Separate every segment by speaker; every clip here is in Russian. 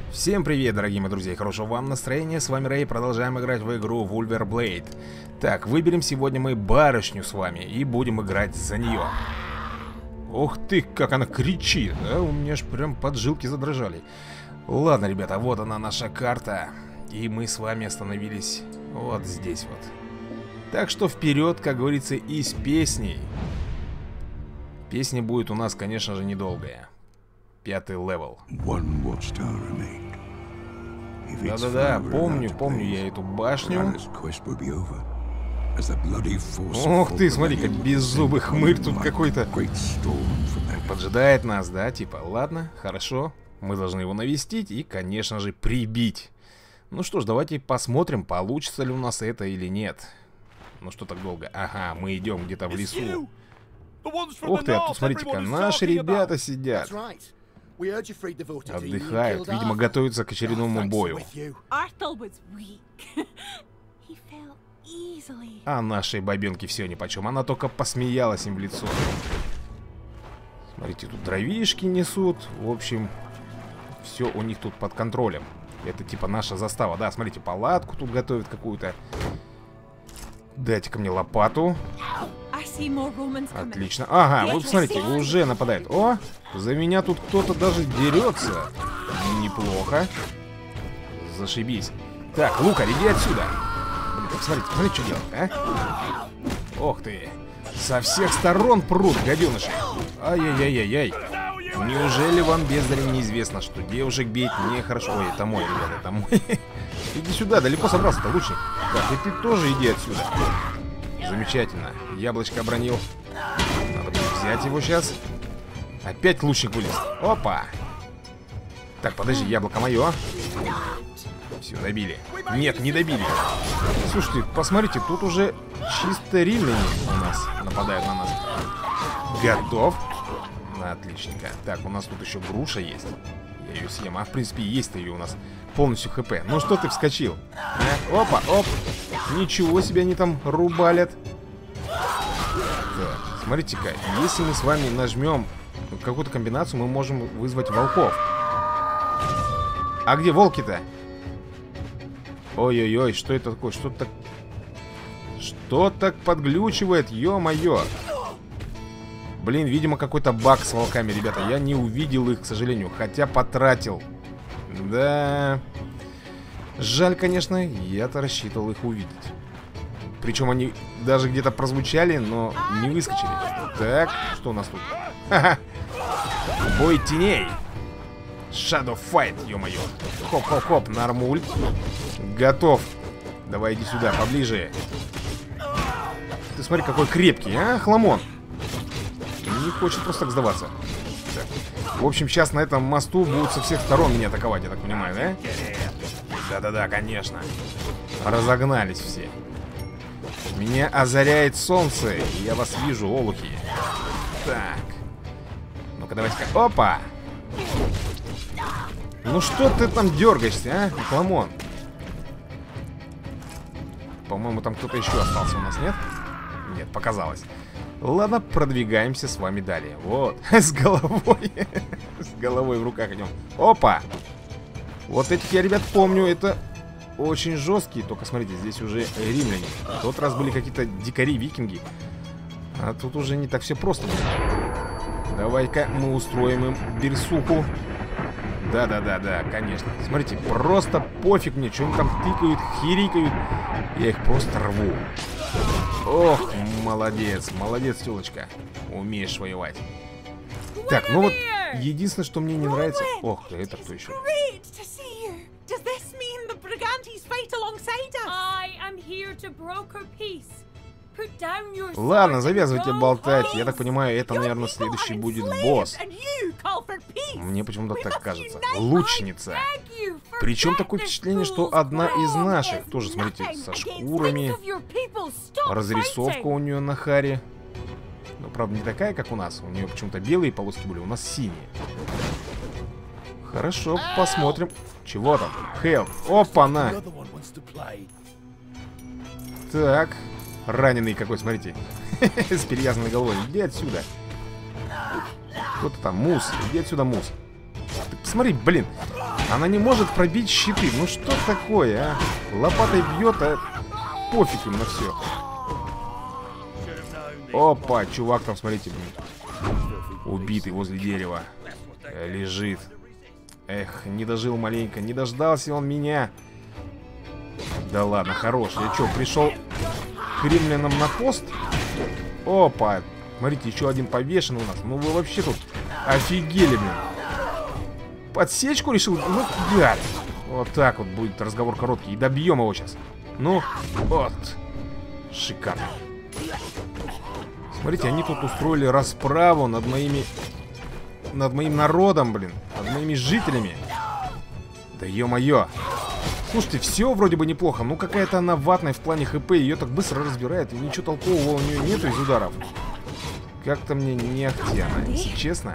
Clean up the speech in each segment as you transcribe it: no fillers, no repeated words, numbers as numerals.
Speaker 1: Всем привет, дорогие мои друзья, и хорошего вам настроения. С вами Рэй, продолжаем играть в игру Wulverblade. Так, выберем сегодня мы барышню с вами и будем играть за нее. Ух ты, как она кричит, да? У меня аж прям поджилки задрожали. Ладно, ребята, вот она наша карта. И мы с вами остановились вот здесь вот. Так что вперед, как говорится, и с песней. Песня будет у нас, конечно же, недолгая. 5-й левел. Да-да-да, помню я эту башню. Ох ты, смотри-ка, беззубый хмырь тут какой-то. Поджидает нас, да, типа, ладно, хорошо. Мы должны его навестить и, конечно же, прибить. Ну что ж, давайте посмотрим, получится ли у нас это или нет. Ну что так долго? Ага, мы идем где-то в лесу. Ух ты, а тут смотрите-ка, наши ребята сидят. Отдыхают, видимо, готовятся к очередному бою. А нашей бабенке все нипочем. Она только посмеялась им в лицо. Смотрите, тут дровишки несут. В общем, все у них тут под контролем. Это типа наша застава. Да, смотрите, палатку тут готовят какую-то. Дайте-ка мне лопату. Отлично. Ага, вот смотрите, уже нападает. О, за меня тут кто-то даже дерется. Неплохо. Зашибись. Так, Лука, иди отсюда. Блин, посмотрите, что делать, а? Ох ты. Со всех сторон прут, гаденыши. Ай-яй-яй-яй-яй. Неужели вам, бездарям, неизвестно, что девушек бить нехорошо? Ой, это мой, ребята, это мой. Иди сюда, далеко собрался-то, лучник. Так, и ты тоже иди отсюда. Замечательно. Яблочко обронил. Надо будет взять его сейчас. Опять лучник вылез. Опа. Так, подожди, яблоко мое. Все, добили. Нет, не добили. Слушайте, посмотрите, тут уже чисто римляне у нас нападают на нас. Готов. Отличненько. Так, у нас тут еще груша есть. Я ее съем. А в принципе есть-то ее у нас полностью хп. Ну что ты вскочил? А? Опа, оп. Ничего себе они там рубалят. Так, смотрите-ка, если мы с вами нажмем какую-то комбинацию, мы можем вызвать волков. А где волки-то? Ой-ой-ой, что это такое? Что так подглючивает? Ё-моё. Блин, видимо, какой-то баг с волками, ребята. Я не увидел их, к сожалению. Хотя потратил. Да. Жаль, конечно. Я-то рассчитывал их увидеть. Причем они даже где-то прозвучали, но не выскочили. Так, что у нас тут? Ха-ха. Бой теней. Shadow Fight, ё-моё. Хоп-хоп-хоп, нормуль. Готов. Давай, иди сюда, поближе. Ты смотри, какой крепкий, а, хламон. Не хочет просто так сдаваться. Так. В общем, сейчас на этом мосту будут со всех сторон меня атаковать, я так понимаю, да? Да-да-да, конечно. Разогнались все. Меня озаряет солнце, и я вас вижу, олухи. Так. Ну-ка, давайте-ка. Опа! Ну что ты там дергаешься, а, хламон? По-моему, там кто-то еще остался у нас, нет? Нет, показалось. Ладно, продвигаемся с вами далее. Вот, с головой. С головой в руках идем. Опа! Вот этих я, ребят, помню, это очень жесткие. Только смотрите, здесь уже римляне. В тот раз были какие-то дикари, викинги. А тут уже не так все просто. Давай-ка мы устроим им берсуху. Да-да-да-да, конечно. Смотрите, просто пофиг мне, что они там тыкают, хирикают. Я их просто рву. Ох, молодец, молодец, тёлочка. Умеешь воевать. Так, ну вот, единственное, что мне не нравится... Ох, это кто еще? Ладно, завязывайте болтать. Я так понимаю, это, наверное, следующий будет босс. Мне почему-то так кажется. Лучница. Причем такое впечатление, что одна из наших. Тоже, смотрите, со шкурами. Разрисовка у нее на харе. Но, правда, не такая, как у нас. У нее почему-то белые полоски были, у нас синие. Хорошо, посмотрим. Чего там? Хелп. Опа-на. Так. Раненый какой, смотрите. С перевязанной головой. Иди отсюда. Кто-то там, Мус. Иди отсюда, Мус. Ты посмотри, блин. Она не может пробить щиты. Ну что такое, а? Лопатой бьет, а пофиг им на все. Опа, чувак там, смотрите, блин. Убитый возле дерева. Лежит. Эх, не дожил маленько. Не дождался он меня. Да ладно, хорош. Я что, пришел к римлянам на пост? Опа. Смотрите, еще один повешен у нас. Ну вы вообще тут офигели, блин. Подсечку решил? Ну, гад. Вот так вот будет разговор короткий. И добьем его сейчас. Ну, вот. Шикарно. Смотрите, они тут устроили расправу над моим народом, блин. Над моими жителями. Да ё-моё. Слушайте, все вроде бы неплохо. Ну, какая-то она ватная в плане хп. Ее так быстро разбирает. И ничего толкового у нее нету из ударов. Как-то мне не ахтяно, если честно.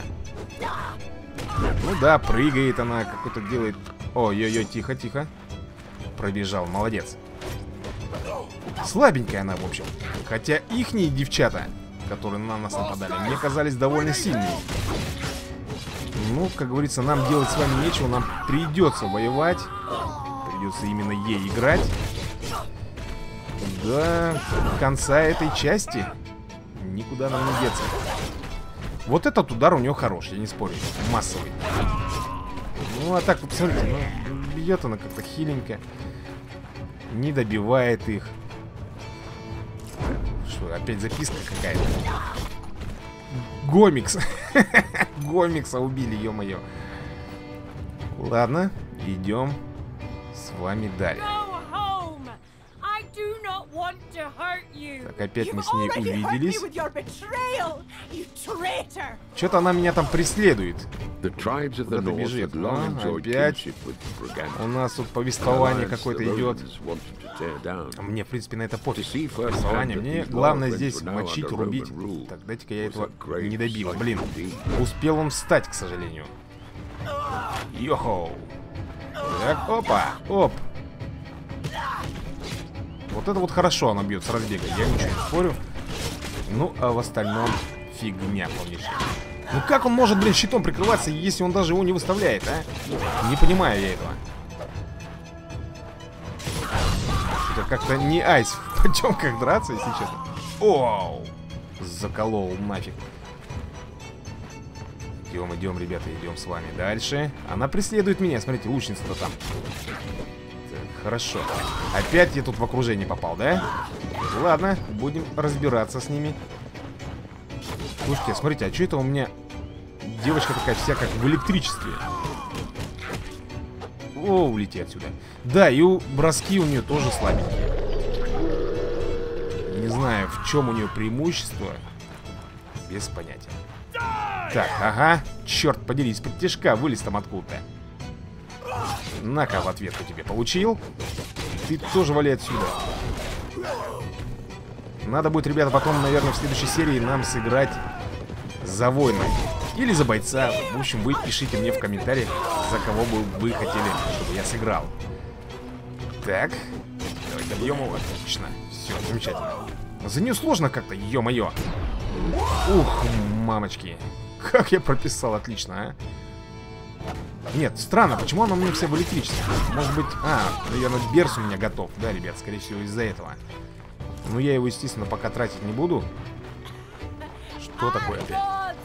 Speaker 1: Ну да, прыгает она, какой-то делает. Ой-ой-ой, тихо-тихо. Пробежал, молодец. Слабенькая она, в общем. Хотя ихние девчата, которые на нас нападали, мне казались довольно сильными. Ну, как говорится, нам делать с вами нечего. Нам придется воевать. Придется именно ей играть. До конца этой части никуда нам не деться. Вот этот удар у него хороший, я не спорю. Массовый. Ну, а так, вы посмотрите, ну, бьет она как-то хиленько. Не добивает их. Что, опять записка какая-то? Гомикс. Гомикса убили, ё-моё. Ладно, идем с вами далее. Так, опять мы с ней увиделись. Что-то она меня там преследует. Куда-то бежит. Опять у нас тут повествование какое-то идет. Мне, в принципе, на это пофиг. Повествование. Мне главное здесь мочить, рубить. Так, дайте-ка я этого не добил. Блин, успел он встать, к сожалению. Йохоу. Так, опа, оп. Вот это вот хорошо она бьет с разбега, я ничего не спорю. Ну, а в остальном фигня полнейшая. Ну как он может, блин, щитом прикрываться, если он даже его не выставляет, а? Не понимаю я этого. Это как-то не айс в потемках драться, если честно. Оу! Заколол нафиг. Идем, идем, ребята, идем с вами дальше. Она преследует меня, смотрите, лучница-то там. Хорошо. Опять я тут в окружение попал, да? Ладно, будем разбираться с ними. Слушайте, смотрите, а что это у меня девочка такая вся как в электричестве? О, улети отсюда. Да, и броски у нее тоже слабенькие. Не знаю, в чем у нее преимущество. Без понятия. Так, ага. Черт подери, из-под тяжка вылез там откуда-то. На-ка, в ответку тебе получил. Ты тоже вали отсюда. Надо будет, ребята, потом, наверное, в следующей серии нам сыграть за воина. Или за бойца. В общем, вы пишите мне в комментариях, за кого бы вы хотели, чтобы я сыграл. Так. Давай добьем его. Отлично. Все, замечательно. За нее сложно как-то, ё-моё. Ух, мамочки. Как я прописал, отлично, а. Нет, странно, почему она у меня вся в электричестве? Может быть, наверное, берс у меня готов. Да, ребят, скорее всего, из-за этого. Ну, я его, естественно, пока тратить не буду. Что такое опять?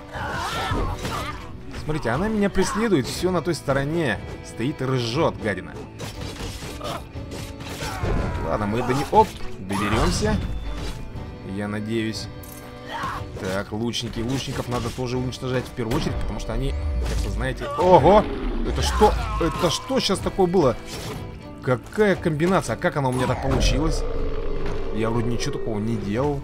Speaker 1: Смотрите, она меня преследует, все на той стороне. Стоит и ржет, гадина. Ладно, мы до нее... Оп, доберемся. Я надеюсь. Так, лучники. Лучников надо тоже уничтожать в первую очередь, потому что они, как вы знаете... Ого! Это что? Это что сейчас такое было? Какая комбинация? А как она у меня так получилась? Я вроде ничего такого не делал.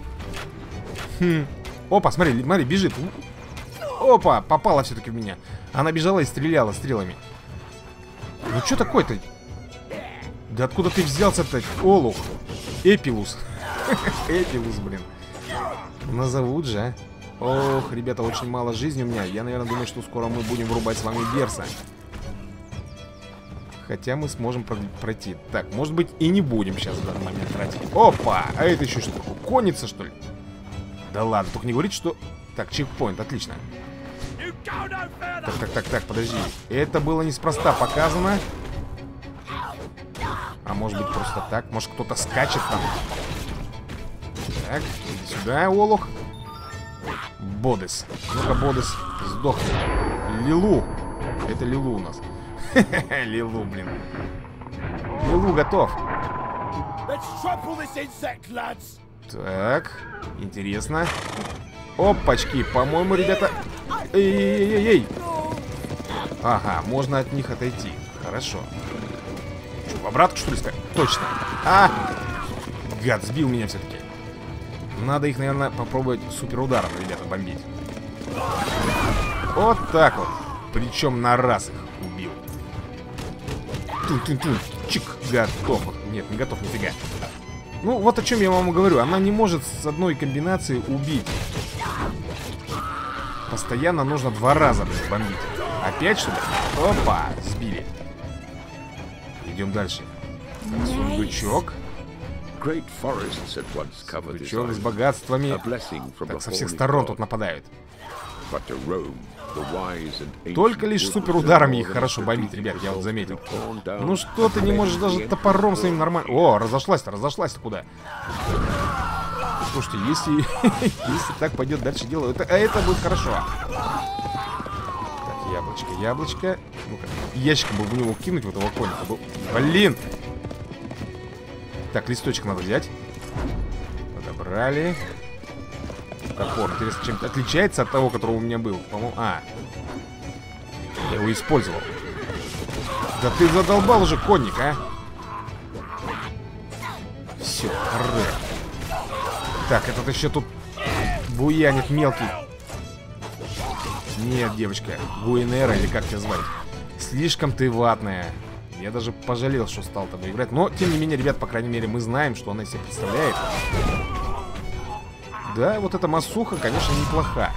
Speaker 1: Опа, смотри, смотри, бежит. Опа, попала все-таки в меня. Она бежала и стреляла стрелами. Ну что такое-то? Да откуда ты взялся-то, олух? Эпилус. Эпилус, блин. Назовут же, а? Ох, ребята, очень мало жизни у меня. Я, наверное, думаю, что скоро мы будем вырубать с вами берса. Хотя мы сможем пройти. Так, может быть, и не будем сейчас в данный момент тратить. Опа! А это еще что такое? Конница, что ли? Да ладно, только не говорите, что... Так, чекпоинт, отлично. Так, подожди. Это было неспроста показано. А может быть просто так? Может кто-то скачет там? Так, иди сюда, олух. Бодес. Ну-ка, Бодес, сдохни. Лилу. Это Лилу у нас. Лилу, блин. Лилу готов. Так, интересно. Опачки, по-моему, ребята... Эй-эй-эй-эй. Ага, можно от них отойти. Хорошо. Что, в обратку, что ли, сказать? Точно. А! Гад, сбил меня все-таки. Надо их, наверное, попробовать суперударом, ребята, бомбить. Вот так вот. Причем на раз их убил. Тун-тун-тун. Чик, готов. Нет, не готов, нифига. Ну, вот о чем я вам говорю. Она не может с одной комбинации убить. Постоянно нужно 2 раза бомбить. Опять, что ли? Опа, сбили. Идем дальше. Так, сундучок. Сундучок с богатствами. Так, со всех сторон тут нападают. Только лишь суперударами их хорошо бомбить, ребят, я вот заметил. Ну что ты не можешь даже топором своим нормально... О, разошлась-то куда? Слушайте, если так пойдет дальше дело, это будет хорошо. Так, яблочко. Ну-ка, ящиком бы в него кинуть, в этого коника был. Блин! Так, листочек надо взять. Подобрали. Топор, интересно, чем-то отличается от того, который у меня был? По-моему, я его использовал. Да ты задолбал уже, конник, а? Все, рэп. Так, этот еще тут буянит мелкий. Нет, девочка, Гуинера, или как тебя звать? Слишком ты ватная. Я даже пожалел, что стал тобой играть. Но, тем не менее, ребят, по крайней мере, мы знаем, что она из себя представляет. Да, вот эта массуха, конечно, неплоха.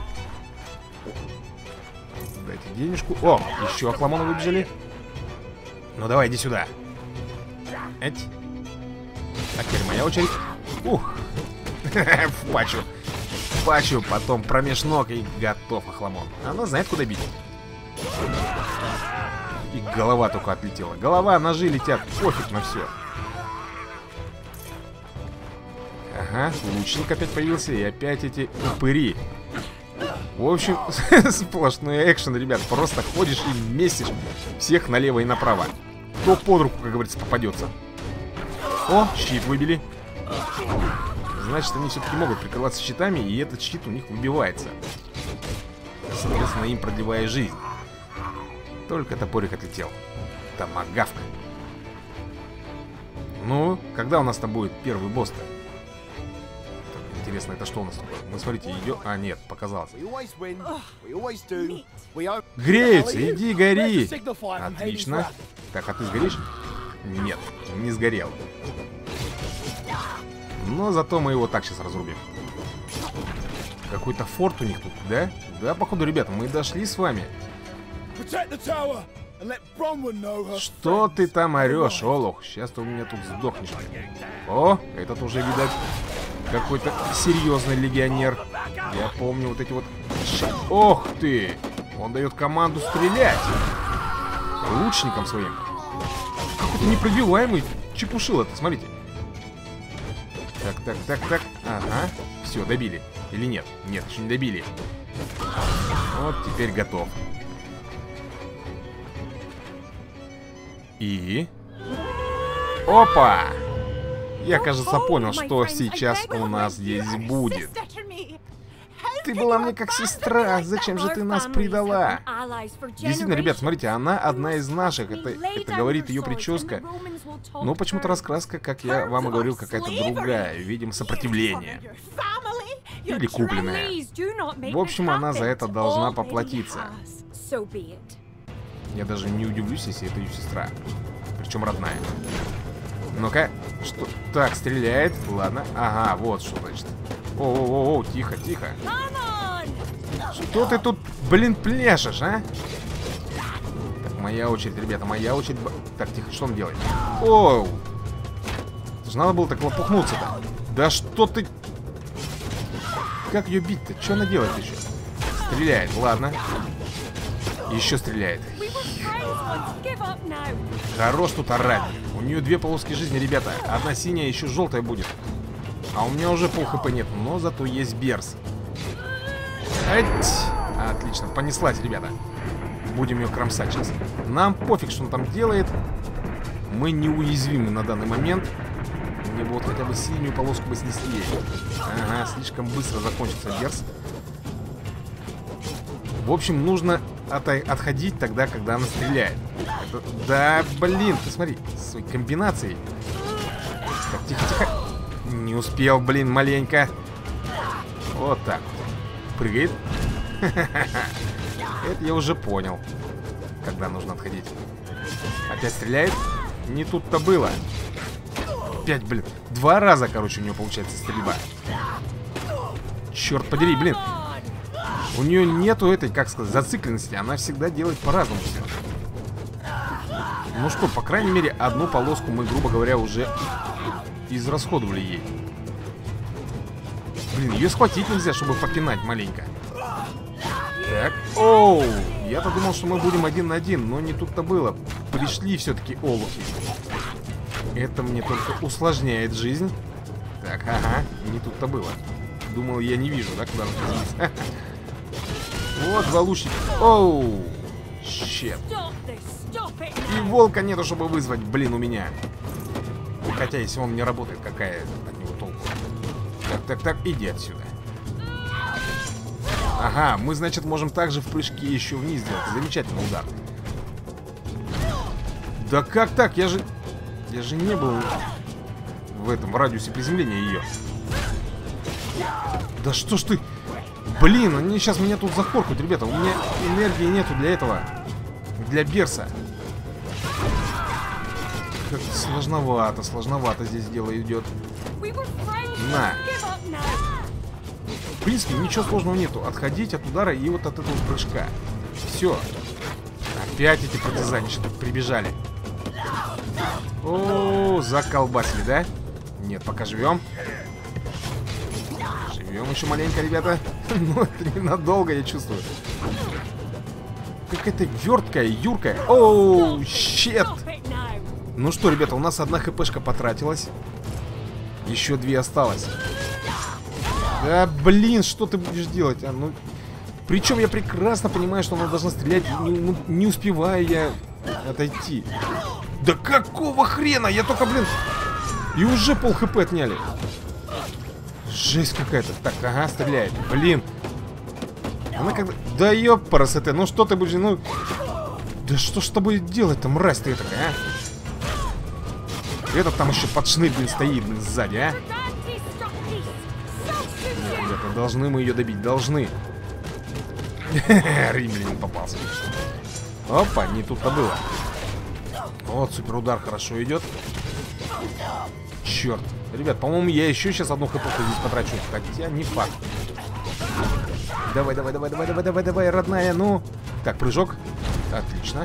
Speaker 1: Дайте денежку. О, еще охламона выбежали. Ну давай, иди сюда. Эть. Так, теперь моя очередь. Ух. В пачу. В пачу, потом промеж ног и готов охламон. Она знает, куда бить. И голова только отлетела. Голова, ножи летят. Пофиг на все. Ага, лучник опять появился. И опять эти упыри. В общем, сплошной экшен, ребят. Просто ходишь и месишь всех налево и направо. Кто под руку, как говорится, попадется. О, щит выбили. Значит, они все-таки могут прикрываться щитами, и этот щит у них выбивается. Соответственно, им продлевая жизнь. Только топорик отлетел. Томагавка. Ну, когда у нас там будет первый босс-то? Интересно, это что у нас такое? Мы, смотрите, идем... А, нет, показалось. Греется, иди, гори. Отлично. Так, а ты сгоришь? Нет, не сгорел. Но зато мы его так сейчас разрубим. Какой-то форт у них тут, да? Да, походу, ребята, мы дошли с вами. Что ты там орешь, олух? Сейчас ты у меня тут сдохнешь. О, этот уже, видать, какой-то серьезный легионер. Я помню вот эти вот... Ох ты! Он дает команду стрелять. Лучником своим. Какой-то непробиваемый чепушил это, смотрите. Так. Ага. Все, добили. Или нет? Нет, еще не добили. Вот теперь готов. И... Опа! Я, кажется, понял, что сейчас у нас здесь будет. Ты была мне как сестра. Зачем же ты нас предала? Действительно, ребят, смотрите, она одна из наших. Это говорит ее прическа. Но почему-то раскраска, как я вам и говорил, какая-то другая. Видим сопротивление. Или купленная. В общем, она за это должна поплатиться. Я даже не удивлюсь, если это ее сестра. Причем родная. Ну-ка, что? Так, стреляет. Ладно. Ага, вот что значит. О, тихо. Что ты тут, блин, пляшешь, а? Так, моя очередь, ребята, моя очередь. Так, тихо, что он делает? Оу! Это же надо было так лопухнуться-то. Да что ты... Как ее бить-то? Что она делает еще? Стреляет, ладно. Еще стреляет. Хорош тут орать. У нее 2 полоски жизни, ребята. Одна синяя, еще желтая будет. А у меня уже пол хп нет, но зато есть берс. Отлично, понеслась, ребята. Будем ее кромсать сейчас. Нам пофиг, что он там делает. Мы неуязвимы на данный момент. Мне бы вот хотя бы синюю полоску бы снесли. Ага, слишком быстро закончится берс. В общем, нужно отходить тогда, когда она стреляет. Да, блин, ты смотри, с своей комбинацией. Так, тихо-тихо. Не успел, блин, маленько. Вот так. Прыгает. Это я уже понял, когда нужно отходить. Опять стреляет. Не тут-то было. Опять, блин. 2 раза, короче, у нее получается стрельба. Черт подери, блин. У нее нету этой, как сказать, зацикленности. Она всегда делает по-разному все. Ну что, по крайней мере, одну полоску мы, грубо говоря, уже израсходовали ей. Блин, ее схватить нельзя, чтобы попинать маленько. Так, оу. Я-то думал, что мы будем 1 на 1, но не тут-то было. Пришли все-таки олухи. Это мне только усложняет жизнь. Так, ага, не тут-то было. Думал, я не вижу, да, куда он. Вот, 2 лучника. Оу, щет. И волка нету, чтобы вызвать, блин, у меня. Хотя, если он не работает, какая от него толку? Так, иди отсюда. Ага, мы, значит, можем также в прыжке еще вниз сделать. Замечательный удар. Да как так? Я же не был в этом радиусе приземления ее. Да что ж ты? Блин, они сейчас меня тут захоркают, ребята. У меня энергии нету для этого. Для берса. Как сложновато здесь дело идет. На. В принципе, ничего сложного нету. Отходить от удара и вот от этого прыжка. Все. Опять эти партизанища тут прибежали. О, заколбасили, да? Нет, пока живем. Живем еще маленько, ребята. Ну, это ненадолго, я чувствую. Какая-то верткая, юркая. Оу, щет. Ну что, ребята, у нас 1 хпшка потратилась. Еще 2 осталось. Да, блин, что ты будешь делать? Ну, причем я прекрасно понимаю, что она должна стрелять. Не успеваю я отойти. Да какого хрена? Я только, блин. И уже пол хп отняли. Жесть какая-то. Так, ага, стреляет. Блин. Она как-то... Да ёпарас это. Ну что ты будешь... Ну... Да что ж с тобой делать-то, мразь ты такая, а? Этот там еще под шнырь, блин, стоит, блин, сзади, а? Нет, ребята, должны мы ее добить, должны. Римлянин попался. Опа, не тут-то было. Вот, супер удар хорошо идет. Черт. Ребят, по-моему, я еще сейчас 1 хп здесь потрачу. Хотя не факт. Давай, родная, ну. Так, прыжок. Отлично.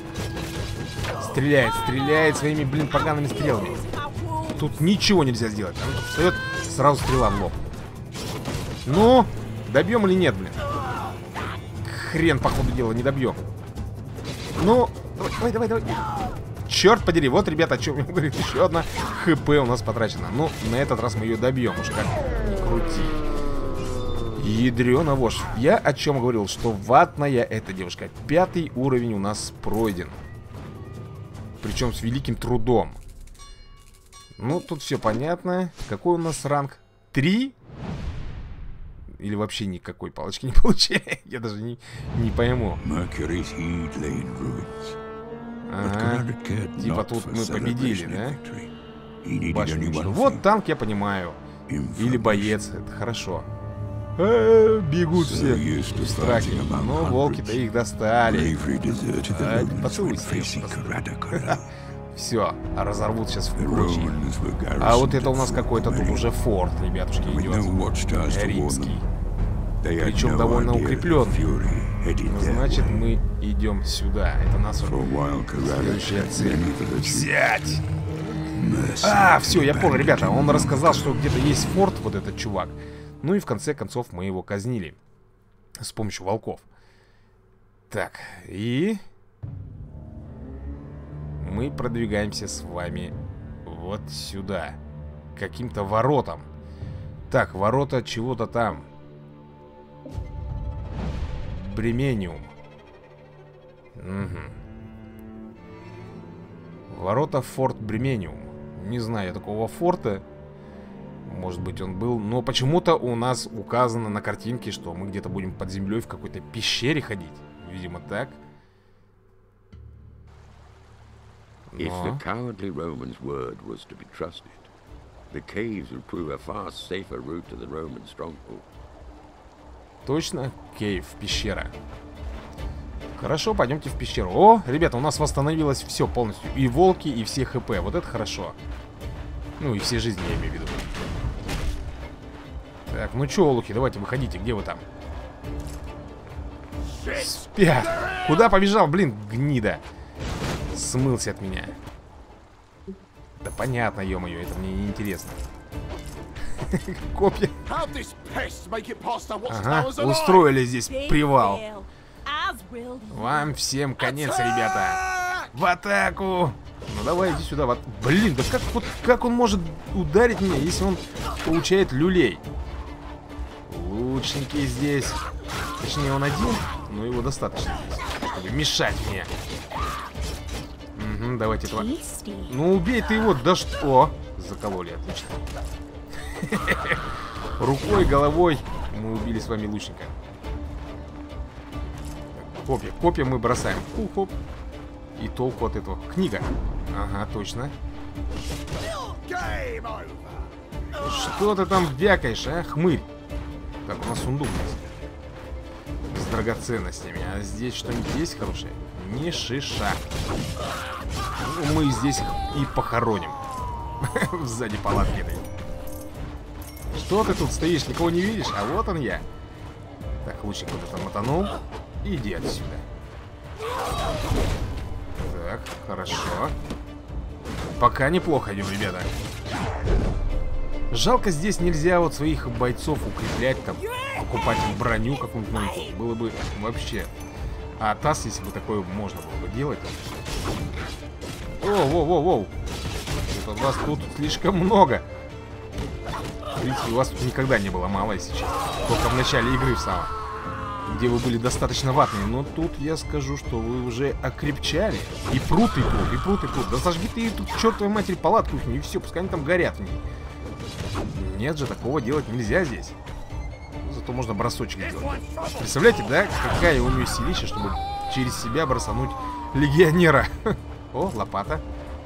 Speaker 1: Стреляет своими, блин, погаными стрелами. Тут ничего нельзя сделать. Она тут встает, сразу стрела в лоб. Ну, добьем или нет, блин? Хрен, по ходу дела, не добьем. Ну, давай. Черт подери, вот, ребята, о чем я говорю. Еще 1 хп у нас потрачена. Ну, на этот раз мы ее добьем, уж как ни крути. Ядрёна вошь. Я о чем говорил, что ватная эта девушка. 5-й уровень у нас пройден. Причем с великим трудом. Ну, тут все понятно. Какой у нас ранг? 3? Или вообще никакой палочки не получает? Я даже не пойму. Ага. Типа тут мы победили, да? Башню. Вот танк, я понимаю. Или боец, это хорошо. Бегут все в страхе. Но волки-то их достали. Поцелуйся. Все, разорвут сейчас в клочья. А вот это у нас какой-то тут уже форт, ребятушки, идет. Римский. Причем довольно укрепленный. Значит, мы идем сюда. Это наша следующая цель. Взять! Все, я понял, ребята. Он рассказал, что где-то есть форт, вот этот чувак. Ну и в конце концов мы его казнили с помощью волков. Так, и... мы продвигаемся с вами вот сюда. К каким-то воротам. Так, ворота чего-то там. Бремениум. Угу. Ворота Форт Бремениум. Не знаю я такого форта. Может быть он был. Но почему-то у нас указано на картинке, что мы где-то будем под землей в какой-то пещере ходить. Видимо так.
Speaker 2: If the cowardly Romans' word was to be trusted, the caves would prove a far safer route to the Roman stronghold.
Speaker 1: Точно? Кейв, пещера. Хорошо, пойдемте в пещеру. О, ребята, у нас восстановилось все полностью. И волки, и все хп. Вот это хорошо. Ну, и все жизни, я имею в виду. Так, ну чё, олухи, давайте выходите. Где вы там? Спят. Куда побежал, блин, гнида? Смылся от меня. Да понятно, ё-моё, это мне не интересно. Копья. Ага, устроили здесь привал. Вам всем конец, ребята. В атаку. Ну давай, иди сюда. Блин, да как он может ударить меня, если он получает люлей? Лучники здесь. Точнее, он один, но его достаточно здесь, чтобы мешать мне. Угу, давайте этого. Ну убей ты его, да что? О, закололи, отлично. Рукой, головой мы убили с вами лучника. Копья, копья мы бросаем. Хоп. И толку от этого. Книга. Ага, точно. Что ты там вякаешь, а, хмырь? Так, у нас сундук с драгоценностями. А здесь что-нибудь есть хорошее? Ни шиша. Ну, мы здесь их и похороним. Сзади палатки этой. Что ты тут стоишь, никого не видишь? А вот он я. Так, лучник куда-то мотанул. Иди отсюда. Так, хорошо. Пока неплохо идем, ребята. Жалко, здесь нельзя вот своих бойцов укреплять, там, покупать им броню какую-нибудь новенькую. Было бы вообще... А ТАСС, если бы такое можно было бы делать. Воу. Это вас тут слишком много. В принципе, у вас тут никогда не было мало, если честно. Только в начале игры в самом. Где вы были достаточно ватные. Но тут я скажу, что вы уже окрепчали. И прут. Да сожги ты тут, к чертовой матери, палатку их, и все, пускай они там горят в ней. Нет же, такого делать нельзя здесь. Зато можно бросочек делать. Представляете, да, какая у нее силища, чтобы через себя бросануть легионера. О, лопата.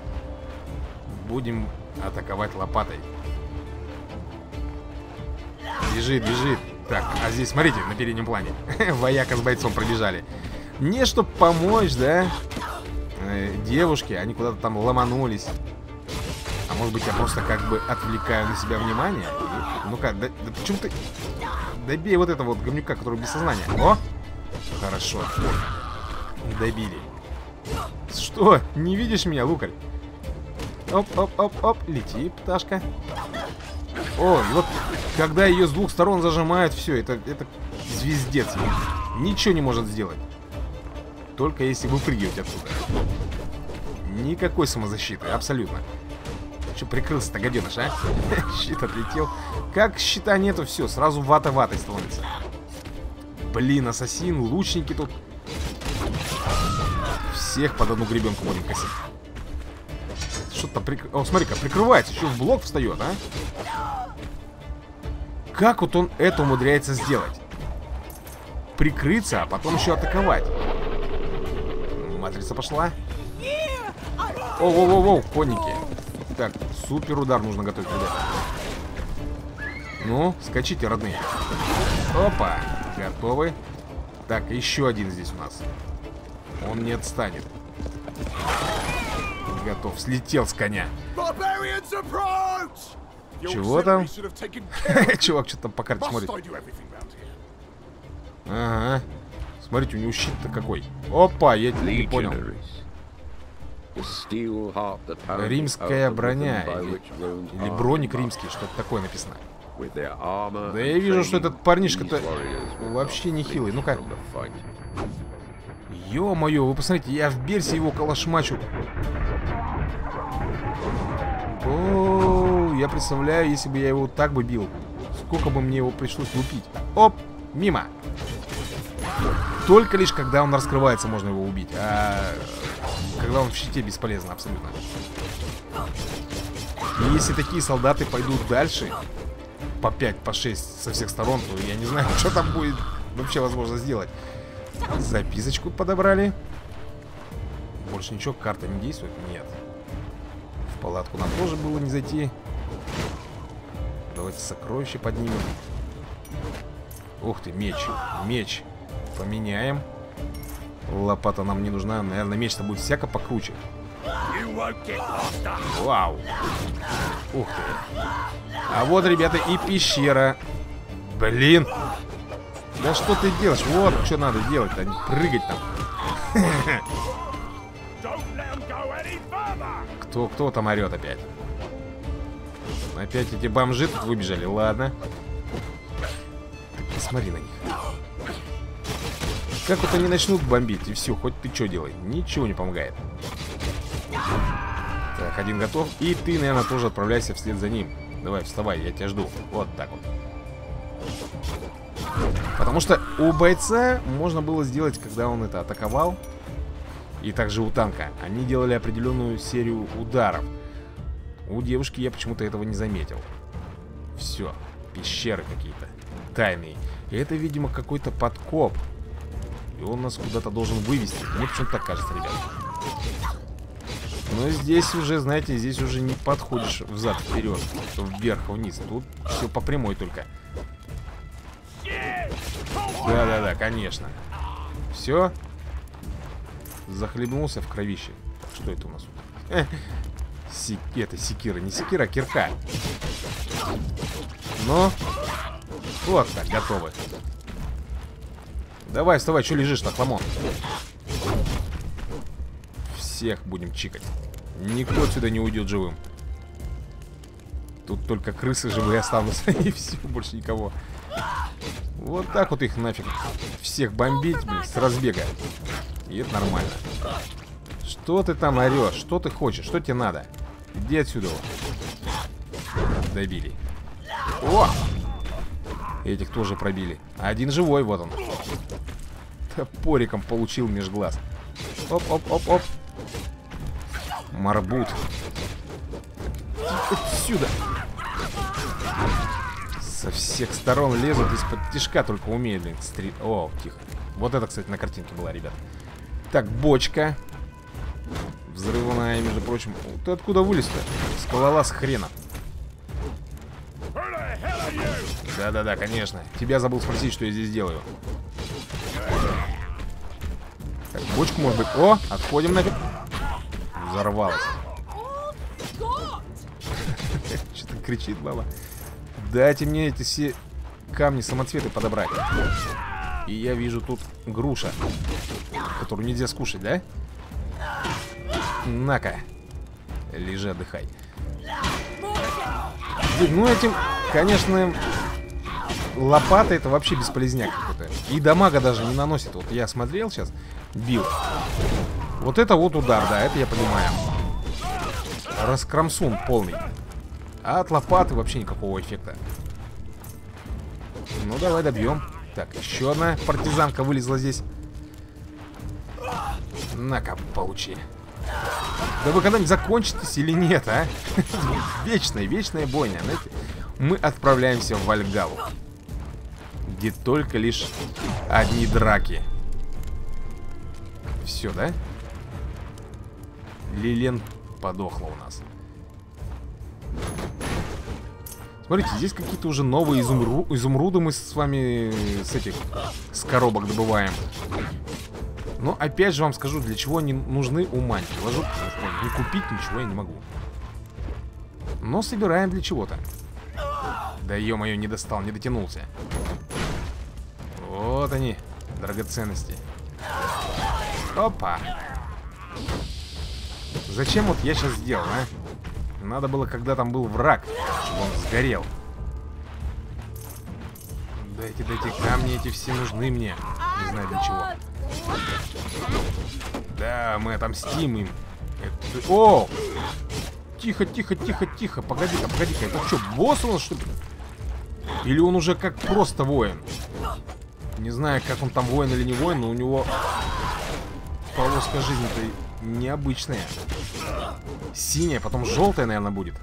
Speaker 1: Будем атаковать лопатой. Бежит. Так, а здесь, смотрите, на переднем плане вояка с бойцом пробежали. Не чтоб помочь, да, девушки, они куда-то там ломанулись. А может быть, я просто как бы отвлекаю на себя внимание. Ну-ка, да почему ты... Добей вот этого вот говнюка, который без сознания. О! Хорошо. Добили. Что? Не видишь меня, лукарь? Оп. Лети, пташка. О, и вот когда ее с двух сторон зажимают, все, это звездец. Ничего не может сделать. Только если выпрыгивать оттуда. Никакой самозащиты, абсолютно. Че прикрылся-то, гаденыш, а? Щит отлетел. Как щита нету, все, сразу вата-ватой становится. Блин, ассасин, лучники тут. Всех под одну гребенку будем косить. Что-то О, смотри-ка, прикрывается, еще в блок встает, а? Как вот он это умудряется сделать? Прикрыться, а потом еще атаковать. Матрица пошла. Оу, конники. Так, супер удар нужно готовить, ребята. Ну, скачите, родные. Опа, готовы. Так, еще один здесь у нас. Он не отстанет. Готов, слетел с коня. Чего там? Чувак что-то там по карте смотрит. Ага. Смотрите, у него щит-то какой. Опа, я не понял. Римская броня. Или броник римский, что-то такое написано. Да я вижу, что этот парнишка-то вообще не хилый. Ну-ка. Ё-моё, вы посмотрите, я в берсе его калашмачу. О, я представляю, если бы я его так бы бил, сколько бы мне его пришлось лупить. Оп, мимо. Только лишь когда он раскрывается, можно его убить. А когда он в щите, бесполезно абсолютно. И если такие солдаты пойдут дальше, по 5, по 6 со всех сторон, то я не знаю, что там будет вообще возможно сделать. Записочку подобрали. Больше ничего, карта не действует? Нет. В палатку нам тоже было не зайти. Давайте сокровища поднимем. Ух ты, меч. Меч поменяем. Лопата нам не нужна. Наверное, меч-то будет всяко покруче. Вау. Ух ты. А вот, ребята, и пещера. Блин. Да что ты делаешь? Вот что надо делать-то, а не прыгать там. Кто там орет опять? Опять эти бомжи тут выбежали, ладно. Так, посмотри на них. Как вот они начнут бомбить, и все, хоть ты что делай. Ничего не помогает. Так, один готов. И ты, наверное, тоже отправляйся вслед за ним. Давай, вставай, я тебя жду. Вот так вот. Потому что у бойца можно было сделать, когда он это атаковал, и также у танка, они делали определенную серию ударов. У девушки я почему-то этого не заметил. Все, пещеры какие-то тайные. И это, видимо, какой-то подкоп. И он нас куда-то должен вывести. Мне почему-то так кажется, ребят. Но здесь уже, знаете, здесь уже не подходишь взад-вперед, вверх-вниз. Тут все по прямой только. Да-да-да, конечно. Все. Захлебнулся в кровище. Что это у нас? Это секира. Не секира, а кирка. Ну. Вот так, готовы. Давай, вставай, что лежишь-то, хламон? Всех будем чикать. Никто отсюда не уйдет живым. Тут только крысы живые останутся. И все, больше никого. Вот так вот их нафиг всех бомбить, блин, с разбега. И это нормально. Что ты там орешь? Что ты хочешь? Что тебе надо? Иди отсюда. Добили. О! Этих тоже пробили. Один живой, вот он. Топориком получил меж глаз. Оп-оп-оп-оп. Марбут. Отсюда. Со всех сторон лезут, из-под тишка только умеет, блин, О, тихо. Вот это, кстати, на картинке была, ребят. Так, бочка. Взрывная, между прочим. Ты откуда вылез-то? Скалолаз хрена. Да-да-да, конечно. Тебя забыл спросить, что я здесь делаю. Так, бочку, может быть. О, отходим нафиг. Взорвалась. Что-то кричит баба. Дайте мне эти все камни-самоцветы подобрать. И я вижу тут груша, которую нельзя скушать, да? На-ка. Лежи, отдыхай. Ну этим, конечно, лопата это вообще бесполезняк какой-то. И дамага даже не наносит. Вот я смотрел сейчас, бил. Вот это вот удар, да, это я понимаю. Раскромсун полный. А от лопаты вообще никакого эффекта. Ну давай добьем. Так, еще одна партизанка вылезла здесь. На-ка, получи. Да вы когда-нибудь закончитесь или нет, а? Вечная бойня, знаете? Мы отправляемся в Вальгаллу, где только лишь одни драки. Все, да? Лилен подохла у нас. Смотрите, здесь какие-то уже новые изумруды мы с вами с коробок добываем. Но опять же вам скажу, для чего они нужны, ума не приложу, потому что не купить ничего я не могу. Но собираем для чего-то. Да ё-моё, не достал, не дотянулся. Вот они, драгоценности. Опа. Зачем вот я сейчас сделал, а? Надо было, когда там был враг, чтобы он сгорел. Дайте камни, эти все нужны мне. Не знаю для чего. Да, мы отомстим им. О! Тихо, тихо, тихо, тихо. Погоди-ка, погоди-ка. Это что, босс у нас, что ли? Или он уже как просто воин? Не знаю, как он там воин или не воин, но у него полоска жизни-то необычная. Синяя, потом желтая, наверное, будет.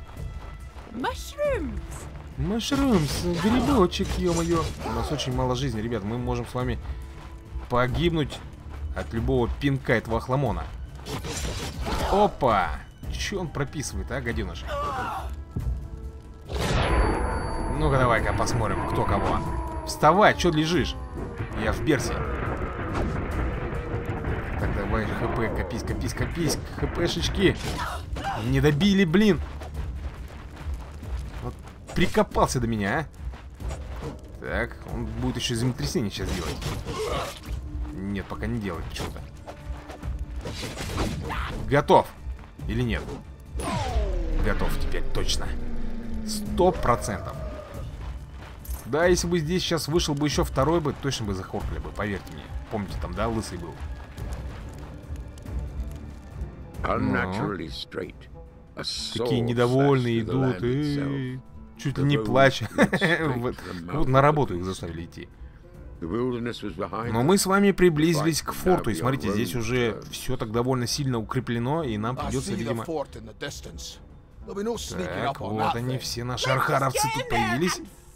Speaker 1: Мышрумс, грибочек, ё-моё. У нас очень мало жизни, ребят. Мы можем с вами погибнуть от любого пинка этого охламона. Опа! Чё он прописывает, а, гаденыш? Ну-ка, давай-ка посмотрим, кто кого. Вставай, чё лежишь? Я в берсе. Так, давай, хп, копись, копись, копись. Хпшечки. Не добили, блин. Вот прикопался до меня, а. Так, он будет еще землетрясение сейчас делать. Нет, пока не делает что-то. Готов. Или нет? Готов теперь, точно. 100%. Да, если бы здесь сейчас вышел бы еще второй бы, точно бы захоркали бы, поверьте мне. Помните, там, да, лысый был. Такие недовольные идут, чуть ли не плача. Вот на работу их заставили идти. Но мы с вами приблизились к форту, и смотрите, здесь уже все так довольно сильно укреплено, и нам придется, видимо... Так, вот они, все наши архаровцы тут появились.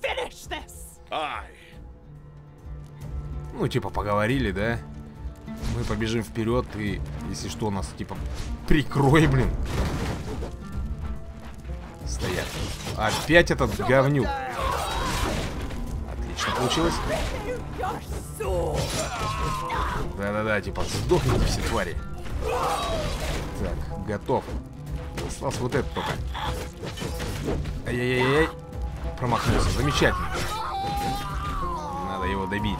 Speaker 1: Ну, типа, поговорили, да? Мы побежим вперед, и, если что, нас, типа, прикрой, блин. Стоят. Опять этот говнюк. Отлично получилось. Да-да-да, типа, сдохните все, твари. Так, готов. Остался вот этот только. Ай-яй-яй-яй. Промахнулся, замечательно. Надо его добить.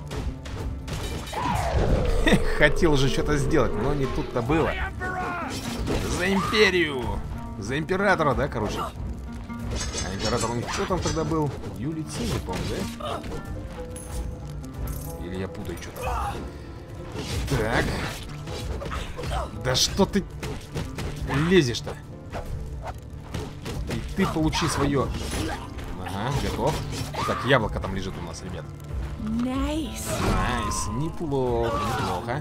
Speaker 1: Хотел же что-то сделать, но не тут-то было. За империю! За императора, да, короче? А император, он кто там тогда был? Юлий Цезарь, по-моему, да? Или я путаю что-то? Так. Да что ты лезешь-то? И ты получи свое. Ага, готов. Так, яблоко там лежит у нас, ребят. Найс, неплохо, неплохо.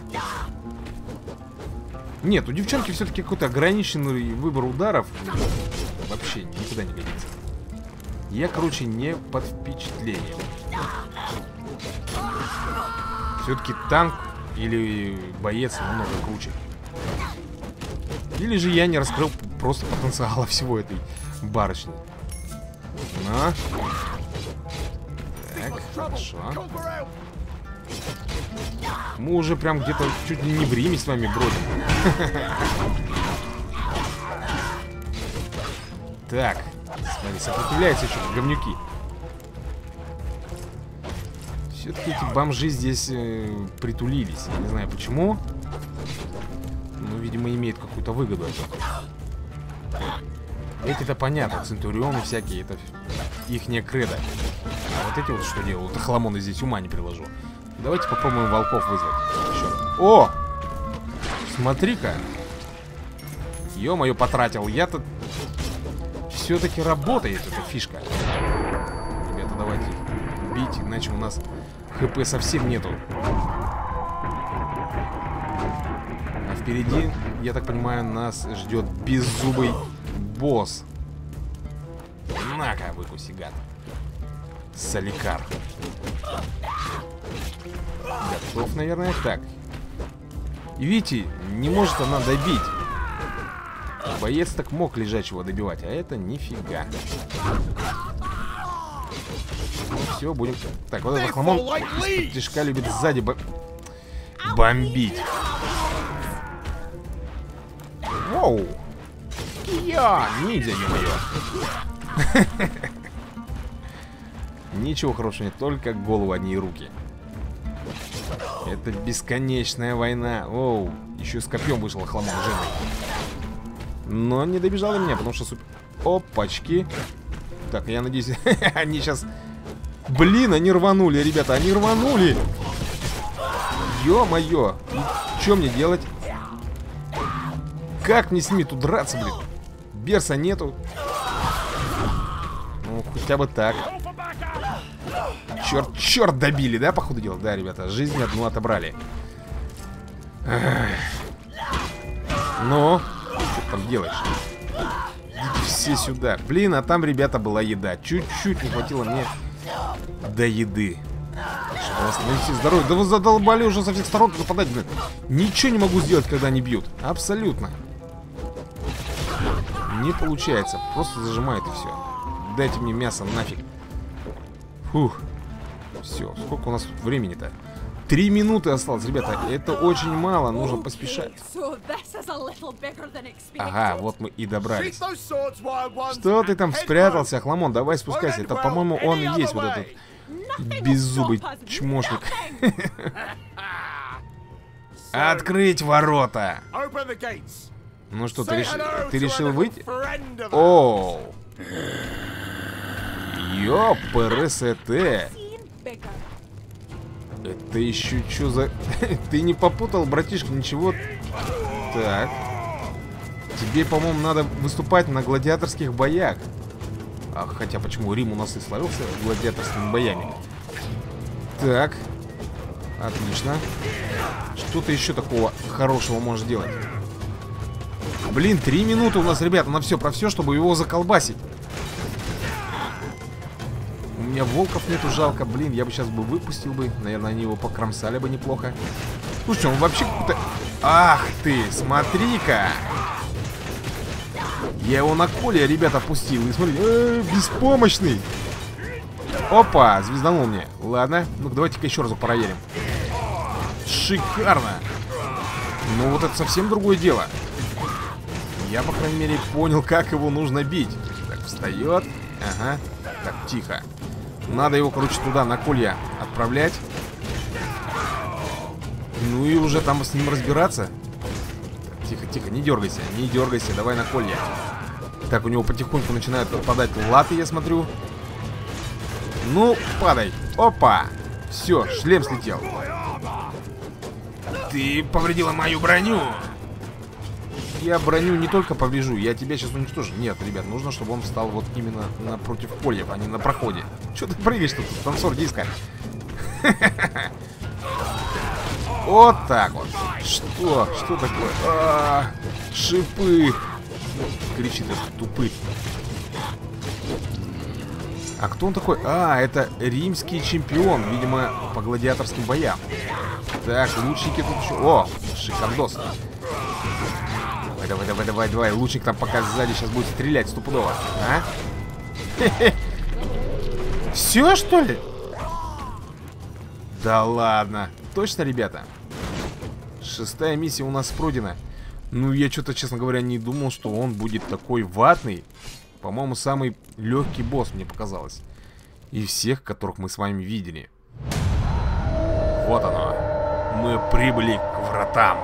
Speaker 1: Нет, у девчонки все-таки какой-то ограниченный выбор ударов. Вообще никуда не годится. Я, короче, не под впечатлением. Все-таки танк или боец намного круче. Или же я не раскрыл просто потенциала всего этой барышни. На. Так, хорошо. Мы уже прям где-то чуть ли не в Риме с вами бродим. Так, смотри, сопротивляются что-то говнюки. Все-таки эти бомжи здесь притулились. Я не знаю почему. Ну, видимо, имеют какую-то выгоду от этого. Эти-то понятно, центурионы всякие, это ихняя кредо. А вот эти вот что делают? Охламоны здесь ума не приложу. Давайте попробуем волков вызвать. Еще. О! Смотри-ка. Ё-моё, потратил. Я-то... Все-таки работает эта фишка. Ребята, давайте бить, иначе у нас ХП совсем нету. А впереди, я так понимаю, нас ждет беззубый босс. На-ка, выкуси, гад. Соликар. Готов, наверное, так. И видите, не может она добить. Боец так мог лежачего добивать, а это нифига. Ну все, будем... Так, вот этот хламон из-под тишка любит сзади бомбить. Воу! Я ниндзя, ё-моё. Ничего хорошего нет, только голову, одни руки. Это бесконечная война. Оу, еще с копьем вышел хламон жирный. Но не добежал до меня, потому что супер... Опачки. Так, я надеюсь, они сейчас... Блин, они рванули, ребята, они рванули. ё-моё! Что мне делать? Как мне с ними тут драться, блин? Берса нету. Ну, хотя бы так. Черт, добили, да, походу дела? Да, ребята, жизнь одну отобрали. Ну, что ты там делаешь? Идите все сюда. Блин, а там, ребята, была еда. Чуть-чуть не хватило мне до еды. Чтобы восстановить здоровье. Да вы задолбали уже со всех сторон нападать, блин. Ничего не могу сделать, когда они бьют. Абсолютно. Не получается. Просто зажимает и все. Дайте мне мясо нафиг. Фух. Все. Сколько у нас тут времени-то? 3 минуты осталось, ребята. Это очень мало. Нужно поспешать. Ага, вот мы и добрались. Что ты там спрятался, Охламон? Давай спускайся. Это, по-моему, он и есть вот этот беззубый чмошник. Открыть ворота. Ну что, ты решил выйти? Оу. Ёпрст. Это еще что за... Ты не попутал, братишка, ничего? Так. Тебе, по-моему, надо выступать на гладиаторских боях. А, хотя, почему Рим у нас и славился гладиаторскими боями? Так. Отлично. Что ты еще такого хорошего можешь делать? Блин, 3 минуты у нас, ребята, на все про все, чтобы его заколбасить. У меня волков нету, жалко. Блин, я бы сейчас бы выпустил бы. Наверное, они его покромсали бы неплохо. Слушайте, он вообще какой-то... Ах ты, смотри-ка. Я его на коле, ребята, пустил. И смотри, беспомощный. Опа, звезданул мне. Ладно, ну давайте-ка еще разок проверим. Шикарно. Ну вот это совсем другое дело. Я, по крайней мере, понял, как его нужно бить. Так, встает. Ага. Так, тихо. Надо его, короче, туда, на колья отправлять. Ну и уже там с ним разбираться. Тихо, тихо, не дергайся, не дергайся. Давай на колья. Так, у него потихоньку начинают отпадать латы, я смотрю. Ну, падай. Опа. Все, шлем слетел. Ты повредила мою броню. Я броню не только поврежу, я тебя сейчас уничтожу. Нет, ребят, нужно, чтобы он встал вот именно напротив кольев, а не на проходе. Че ты прыгаешь тут, танцор диска? Вот так вот. Что? Что такое? Шипы. Кричит этот тупый. А кто он такой? А, это римский чемпион, видимо, по гладиаторским боям. Так, лучники тут еще... О, шикардос. Давай. Лучник там пока сзади сейчас будет стрелять стопудово. А? Все, что ли? Да ладно. Точно, ребята? 6-я миссия у нас пройдена. Ну, я что-то, честно говоря, не думал, что он будет такой ватный. По-моему, самый легкий босс, мне показалось. Из всех, которых мы с вами видели. Вот оно. Мы прибыли к вратам.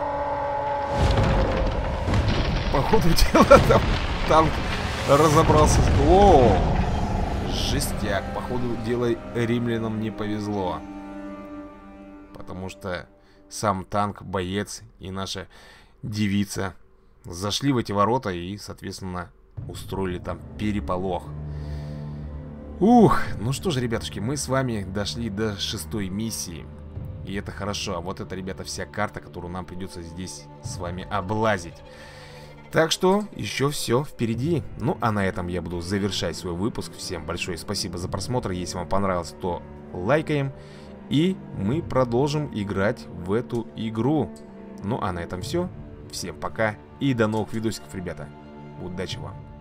Speaker 1: Походу дела там танк разобрался. О, жестяк. Походу дела римлянам не повезло. Потому что сам танк, боец и наша девица зашли в эти ворота и, соответственно, устроили там переполох. Ух, ну что же, ребятушки, мы с вами дошли до 6-й миссии. И это хорошо. А вот это, ребята, вся карта, которую нам придется здесь с вами облазить. Так что еще все впереди. Ну, а на этом я буду завершать свой выпуск. Всем большое спасибо за просмотр. Если вам понравилось, то лайкаем. И мы продолжим играть в эту игру. Ну, а на этом все. Всем пока и до новых видосиков, ребята. Удачи вам.